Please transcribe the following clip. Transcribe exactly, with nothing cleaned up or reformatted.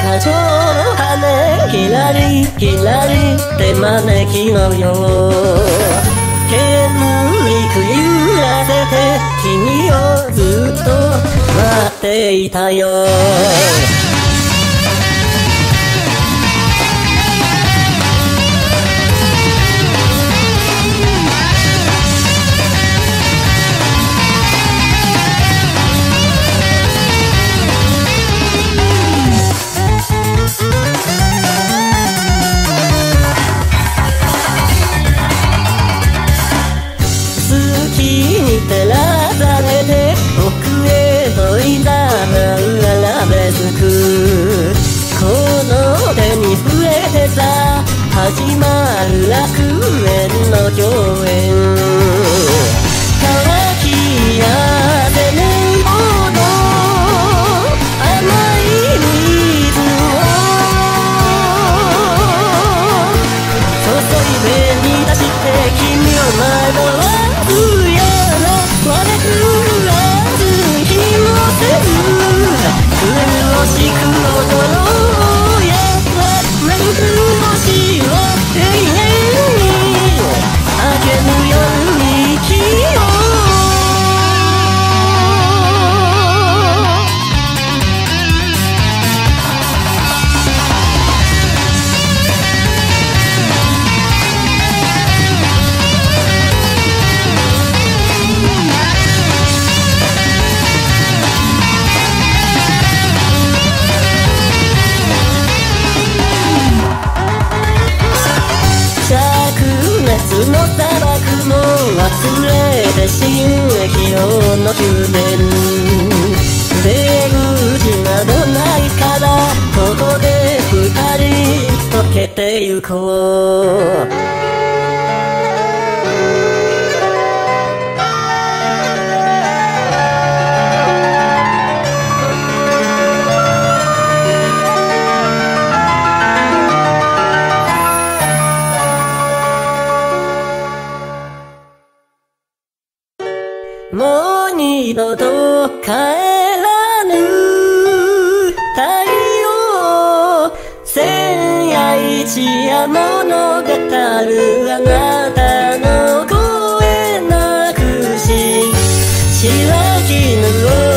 花蝶の羽ひらりひらりって招きのよう煙く揺らせて君をずっと待っていたよ照らされて奥へといざなうアラベスクこの手に触れてさ始まる楽園の共演乾きやせぬほど甘い水を注いでに出して君を惑わすよ我くらず日もせず苦しく踊ろうやめく星を永遠に明けぬ夜に生きよう夏の砂漠も忘れて蜃気楼の宮殿出口などないからここで二人溶けてゆこうもう二度と帰らぬ太陽千夜一夜物語るあなたの声なくし白きぬ